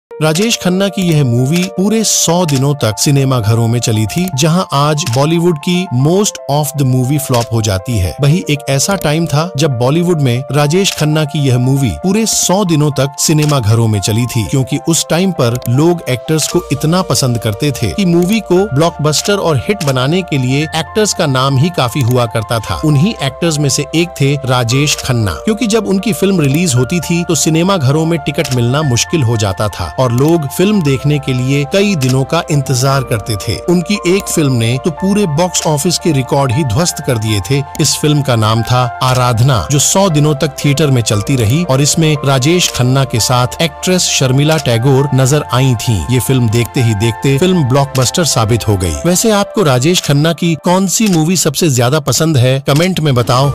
राजेश खन्ना की यह मूवी पूरे 100 दिनों तक सिनेमा घरों में चली थी, जहां आज बॉलीवुड की most of the movie flop हो जाती है। वही एक ऐसा टाइम था जब बॉलीवुड में राजेश खन्ना की यह मूवी पूरे 100 दिनों तक सिनेमा घरों में चली थी, क्योंकि उस टाइम पर लोग एक्टर्स को इतना पसंद करते थे कि मूवी को ब्लॉकबस्टर और हिट बनाने के लिए एक्टर्स का नाम ही काफी हुआ करता था। उन्हीं एक्टर्स में से एक थे राजेश खन्ना, क्योंकि जब उनकी फिल्म रिलीज होती थी तो सिनेमा घरों में टिकट मिलना मुश्किल हो जाता था और लोग फिल्म देखने के लिए कई दिनों का इंतजार करते थे। उनकी एक फिल्म ने तो पूरे बॉक्स ऑफिस के रिकॉर्ड ही ध्वस्त कर दिए थे। इस फिल्म का नाम था आराधना, जो 100 दिनों तक थिएटर में चलती रही और इसमें राजेश खन्ना के साथ एक्ट्रेस शर्मिला टैगोर नजर आई थीं। ये फिल्म देखते ही देखते फिल्म ब्लॉकबस्टर साबित हो गई। वैसे आपको राजेश खन्ना की कौन सी मूवी सबसे ज्यादा पसंद है, कमेंट में बताओ।